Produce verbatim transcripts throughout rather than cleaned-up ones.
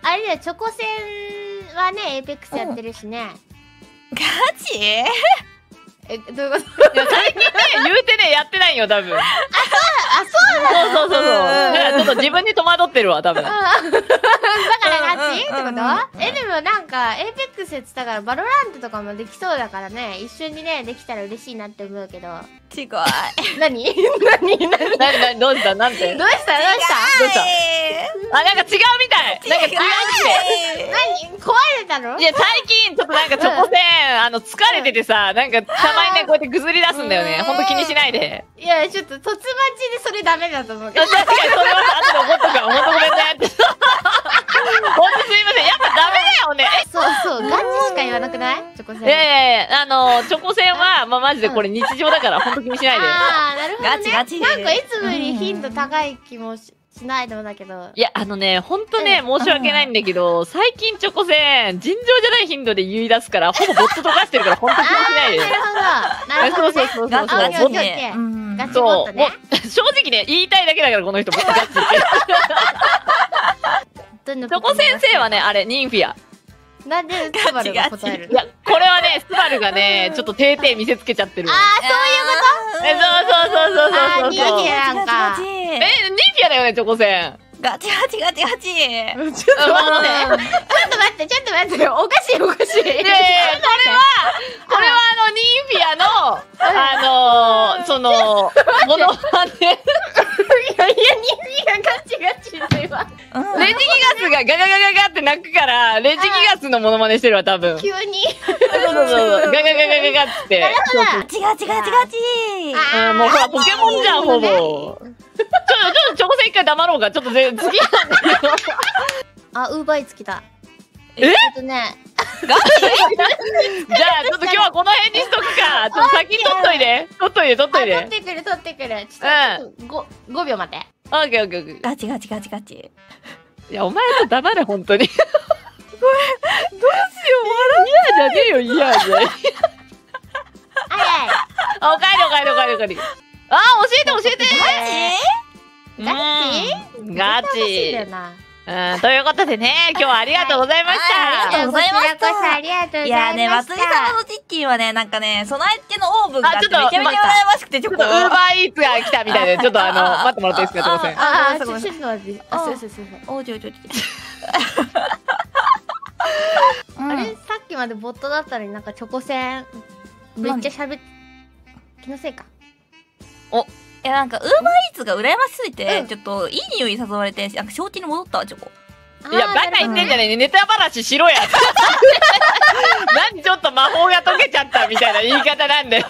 あれだよ、チョコ戦はね、エイペックスやってるしね。 ガチ？ え、どういうこと？ いや最近ね、言うてね、やってないよ、多分。あ、 そうなの？ そうそうそうそう。だからちょっと自分に戸惑ってるわ、多分。 だからガチってうんうんうんこと？え、でもなんか、エイペックスやってたから、バロラントとかもできそうだからね、一緒にね、できたら嬉しいなって思うけど。 違う。 何何何どうした？ な、な、どうしたなんてどうしたどうしたあ、なんか違うみたいなんか違うって何壊れたの？ いや、最近、ちょっとなんかチョコ戦、あの、疲れててさ、なんか、たまにね、こうやってぐずり出すんだよね。ほんと気にしないで。 いや、ちょっと、突待ちでそれダメだと思うけど。 確かに、それは後で怒っとくわ。ほんとごめんねって。ほんとすいません。やっぱダメだよね。 そうそう、ガチしか言わなくないチョコ戦。 いやいやいや、あの、チョコ戦は、まあ、マジでこれ日常だから、ほんと気にしないで。 あー、なるほどね。 ガチガチなんかいつもより頻度高い気もししないのだけど。 いや、あのね、ほんとね、申し訳ないんだけど、最近チョコ戦、尋常じゃない頻度で言い出すから、ほぼボット溶かしてるから、ほんと気にしないで。 なるほど。なるほどね。 そうそうそうそう。 ガチガチオッケーオッケーオッケね。 ーうんガチボットね。 もう正直ね、言いたいだけだから、この人、ガチって。 どんなチョコ先生はね、あれ、ニンフィア。 なんでスバルが答えるの？ いや、これはね、スバルがね、ちょっと定々見せつけちゃってる。 あー、そういうこと？ え、そうそうそうそうそうそう。 あーニンフィアなんかガチガチガチえ、ニンフィアだよね、チョコ戦。 ガチガチガチガチ。 ちょっと待って。ちょっと待って、ちょっと待って。おかしいおかしい。 いやいやいや、これは、これはあの、ニンフィアの、あのー、その、ものまね。 いやいや、ニンフィアガチガチだよ。 うんレジギガスがガガガガガって鳴くから、レジギガスのモノマネしてるわ、多分。 急に。 そうそうそうそう。ガガガガガガって。そうそうガチガチガチガチ。 あーうんもうほら、ポケモンじゃん、ほぼ。ちょっと、ちょっと、チョコセン一回黙ろうか。ちょっとぜ、次なんだけど。 あ、ウーバーイーツ来た。 ええっとね。 じゃあ、ちょっと今日はこの辺にしとくか。ちょっと先に取っといて。取っといて、取っといあ、取て。 ってくる、取ってくる。ちょっと、ご、ごびょう待って。 オッケーオッケーオッケー。 ガチガチガチガチ。 いや、お前ら黙れ、本当に。これ、どうしよう、笑う。嫌じゃねえよ、嫌じゃ。 はいはい。 あ、おかえり、おかえり、おかえり、おかえり。あ、教えて、教えて。 ガチうんガ楽しいんだよチ。 な。 うん、ということでね、今日はありがとうございましはいありがた。 とうございましたこちらこそありがとうございました。 いやね、まつり様のチッキンはね、なんかね、備え付けのオーブンがあってめちあちょっとゃめちゃ羨ましくて、ちょっと。 ちょっと、ウーバーイーツが来たみたいで、ちょっとあの、待ってもらっていいですか、すいません。 ああ、ちょごめんちょっと待って。あ、そうそうそうそう。 おうちょいちょいちょい。 あれ、さっきまでボットだったのになんかチョコ戦めっちゃ喋っ気のせいか。 いや、なんか、ウーバーイーツが羨ましすぎて、 うんちょっと、いい匂い誘われて、なんか、正気に戻ったわ、チョコ。 いや、バカ言ってんじゃねえ。ネタ話しろや。何ちょっと魔法が解けちゃったみたいな言い方なんだよ。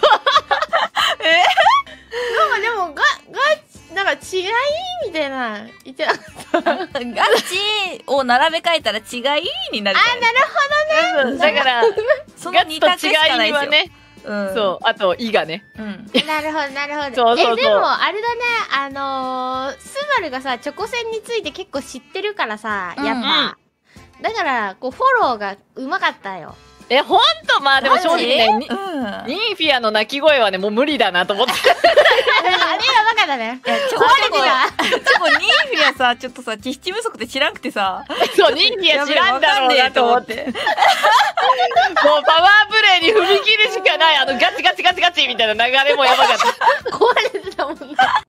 なんかでも、が、が、なんか違いみたいな言ってなかった。 ガチを並べ替えたら違いになるから。 なるうんだから、 そガツとの二択しかないですよ。 違いはね、 うん。 そう、あと、いがね。 うん。 ほど。なるほど、なるほど。 そうそうそうえ、でも、あれだね、あのー、スバルがさ、チョコ戦について結構知ってるからさ、やっぱ。だから、こう、フォローがうまかったよ。 え、ほんとまあでも正直ね、にうん。 ニンフィアの鳴き声はね、もう無理だなと思って。 あれはバカだね。 いや、チョコ壊れてた。 チョコニーフィアさ、ちょっとさ、知識不足で知らんくてさ。 そう、ニンフィア知らんだろうなと思って。もうパワープレイに踏み切るしかない、あのガチガチガチガチみたいな流れもやばかった。 壊れてたもんな。